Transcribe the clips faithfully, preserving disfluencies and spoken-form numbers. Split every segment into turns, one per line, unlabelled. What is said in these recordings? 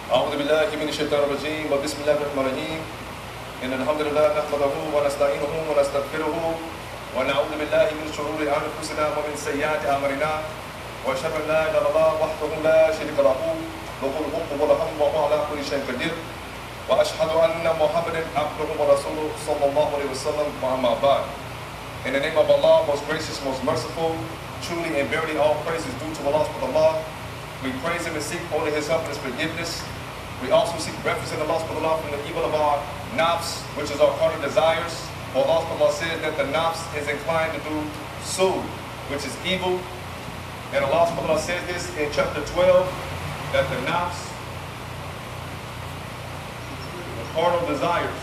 أعوذ بالله من الشيطان الرجيم وبسم الله الرحمن الرحيم إن الحمد لله نحمده ونستعينه ونستغفره ونعوذ بالله من شرور أنفسنا ومن سيئات أعمالنا وأشهد أن لا إله إلا الله وحده لا شريك له له الملك وله الحمد وهو على كل شيء قدير وأشهد أن محمدا عبده ورسوله صلى الله عليه وسلم وأما بعد. In the name of Allah, most gracious, most merciful, truly and verily all praise is due to Allah subhanahu wa ta'ala. We praise Him and seek only His help and His forgiveness. We also seek refuge in Allah subhanahu wa ta'ala from the evil of our nafs, which is our carnal desires. For Allah subhanahu wa ta'ala says that the nafs is inclined to do su, which is evil. And Allah subhanahu wa ta'ala says this in chapter twelve, that the nafs, the carnal desires,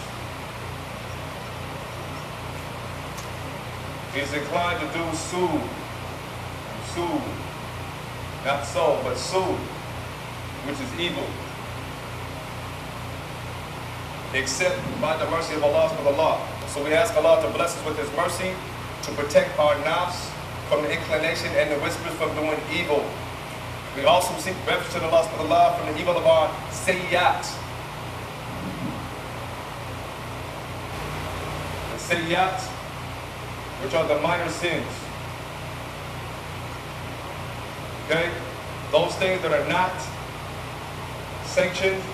is inclined to do su, su, not so, but su, which is evil, except by the mercy of Allah subhanahu wa ta'ala. So we ask Allah to bless us with His mercy, to protect our nafs from the inclination and the whispers from doing evil. We also seek refuge in Allah subhanahu wa ta'ala from the evil of our sayyat. The sayyat, which are the minor sins. Okay? Those things that are not sanctioned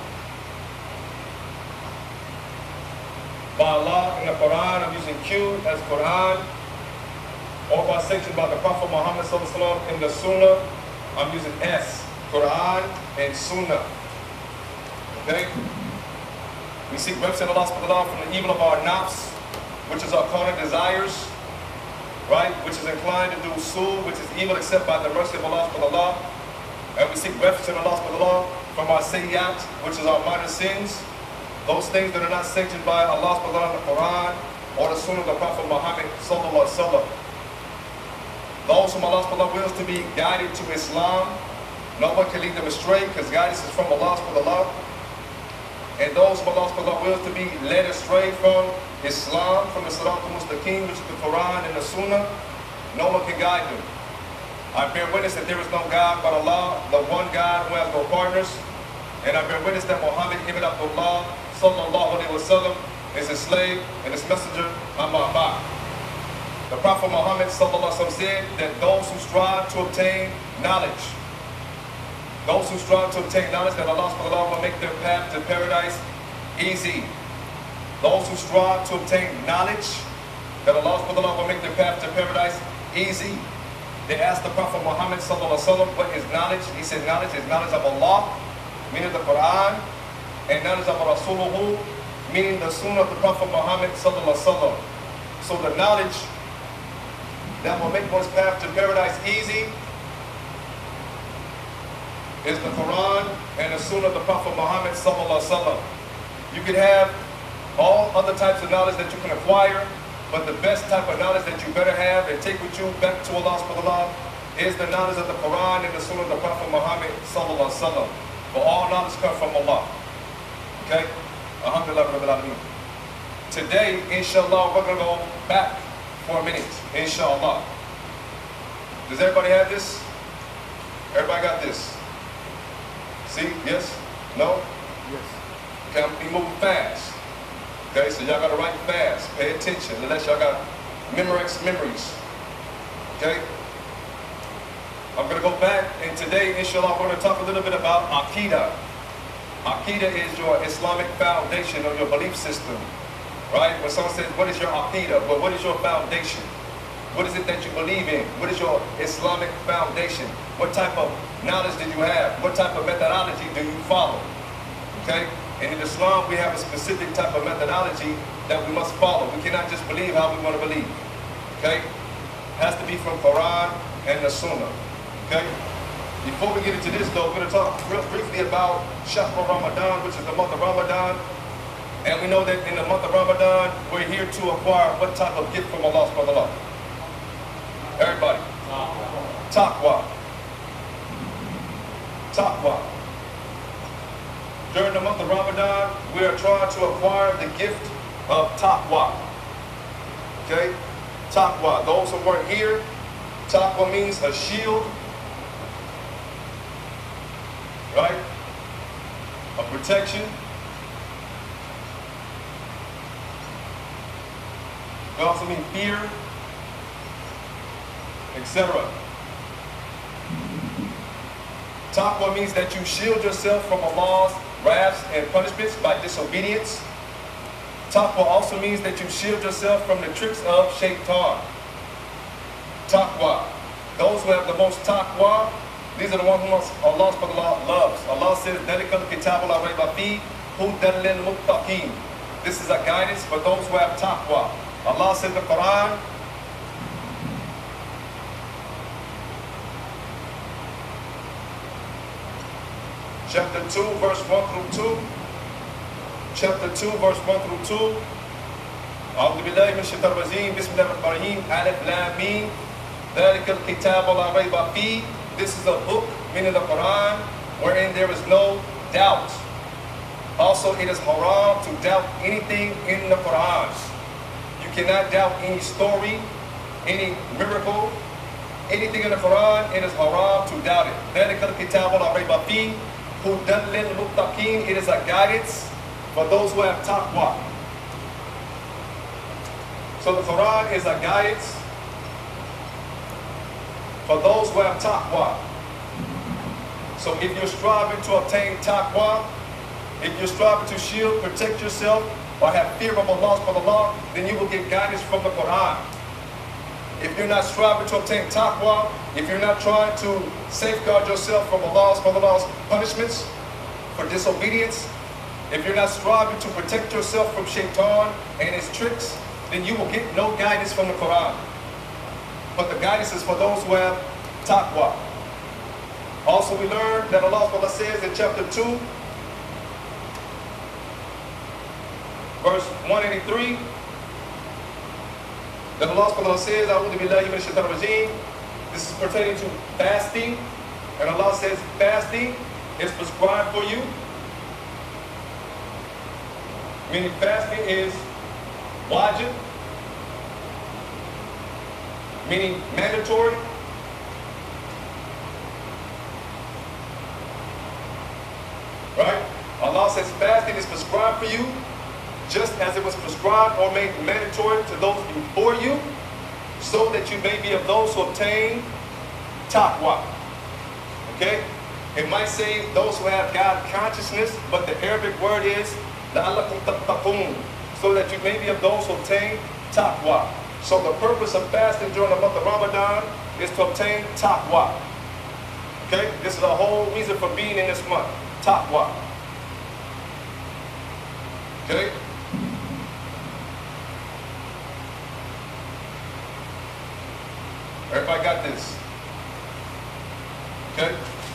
by Allah in the Quran. I'm using Q as Quran, or by sanctioned by the Prophet Muhammad sallallahu alaihi wasallam in the Sunnah. I'm using S, Quran and Sunnah. Okay? We seek refuge in Allah subhanahu wa ta'ala from the evil of our nafs, which is our carnal desires, right? Which is inclined to do su, which is evil except by the mercy of Allah subhanahu wa ta'ala. And we seek refuge in Allah subhanahu wa ta'ala from our sayyat, which is our minor sins. Those things that are not sanctioned by Allah subhanahu wa ta'ala in the Quran or the Sunnah of the Prophet Muhammad sallallahu alaihi wasallam. Those whom Allah subhanahu wa ta'ala wills to be guided to Islam, no one can lead them astray because guidance is from Allah subhanahu wa ta'ala. And those whom Allah subhanahu wa ta'ala wills to be led astray from Islam, from the Sirat al-Mustaqim, which is the Quran and the Sunnah, no one can guide them. I bear witness that there is no God but Allah, the one God who has no partners. And I bear witness that Muhammad ibn Abdullah sallallahu alaihi wasallam is his slave and his messenger, Amma Ba'd. The Prophet Muhammad sallallahu alaihi wasallam said that those who strive to obtain knowledge, those who strive to obtain knowledge, that Allah subhanahu wa ta'ala will make their path to paradise easy. Those who strive to obtain knowledge, that Allah subhanahu wa ta'ala will make their path to paradise easy. They asked the Prophet Muhammad sallallahu alaihi wasallam, what is knowledge? He said knowledge is knowledge of Allah, meaning the Quran, and knowledge of Rasuluhu, meaning the Sunnah of the Prophet Muhammad sallallahu alaihi wasallam. So the knowledge that will make one's path to paradise easy is the Quran and the Sunnah of the Prophet Muhammad sallallahu alaihi wasallam. You can have all other types of knowledge that you can acquire, but the best type of knowledge that you better have and take with you back to Allah subhanahu wa ta'ala is the knowledge of the Quran and the Sunnah of the Prophet Muhammad sallallahu alaihi wasallam. For all knowledge comes from Allah. Okay? Alhamdulillah Rabbil Alameen. Today, inshallah, we're going to go back for a minute. Inshallah. Does everybody have this? Everybody got this? See? Yes? No?
Yes.
Okay, I'm be moving fast. Okay, so y'all gotta write fast. Pay attention, unless y'all got Memorex memories. Okay? I'm gonna go back, and today, inshallah, we're gonna talk a little bit about Aqidah. Aqidah is your Islamic foundation or your belief system. Right? When someone says, what is your Aqidah? Well, what is your foundation? What is it that you believe in? What is your Islamic foundation? What type of knowledge did you have? What type of methodology do you follow? Okay? And in Islam, we have a specific type of methodology that we must follow. We cannot just believe how we want to believe. Okay? It has to be from Quran and the Sunnah. Okay? Before we get into this, though, we're going to talk real briefly about Shahr Ramadan, which is the month of Ramadan. And we know that in the month of Ramadan, we're here to acquire what type of gift from Allah subhanahu wa ta'ala? Everybody. Taqwa. Taqwa. During the month of Ramadan, we are trying to acquire the gift of taqwa. Okay? Taqwa. Those who weren't here, taqwa means a shield. Right? of protection. It also means fear, et cetera. Taqwa means that you shield yourself from Allah's wraths and punishments by disobedience. Taqwa also means that you shield yourself from the tricks of shaitan. Taqwa. Those who have the most taqwa, these are the ones whom Allah subhanahu wa ta'ala loves. Allah says, "Dalikal kitabul arayba fi hudan lil muttaqin." This is a guidance for those who have taqwa. Allah said in the Quran, chapter two, verse one through two. Chapter two, verse one through two. أعوذ بالله من الشيطان الرجيم بسم الله الرحمن الرحيم ألف لام ميم ذلك الكتاب لا ريب فيه. This is a book, meaning the Quran, wherein there is no doubt. Also, it is haram to doubt anything in the Quran. You cannot doubt any story, any miracle, anything in the Quran. It is haram to doubt it. ذلك الكتاب لا ريب فيه هدى للمتقين. It is a guidance for those who have taqwa. So the Quran is a guidance for those who have taqwa. So if you're striving to obtain taqwa, if you're striving to shield, protect yourself, or have fear of Allah subhanahu wa ta'ala, then you will get guidance from the Quran. If you're not striving to obtain taqwa, if you're not trying to safeguard yourself from Allah subhanahu wa ta'ala's punishments for disobedience, if you're not striving to protect yourself from shaitan and his tricks, then you will get no guidance from the Quran. But the guidance is for those who have taqwa. Also, we learned that Allah subhanahu wa ta'ala says in chapter two, verse one eighty-three, that Allah subhanahu wa ta'ala says, "A'udhu billahi minash shaitanir rajeem." This is pertaining to fasting. And Allah says fasting is prescribed for you. Meaning fasting is wajib, meaning mandatory. Right? Allah says fasting is prescribed for you, just as it was prescribed or made mandatory to those before you, so that you may be of those who obtain taqwa. Okay? It might say those who have God consciousness, but the Arabic word is لَعَلَّكُمْ تَتَّقُونَ, so that you may be of those who obtain taqwa. So the purpose of fasting during the month of Ramadan is to obtain taqwa. Okay? This is the whole reason for being in this month. Taqwa. Okay? Everybody got this? Okay?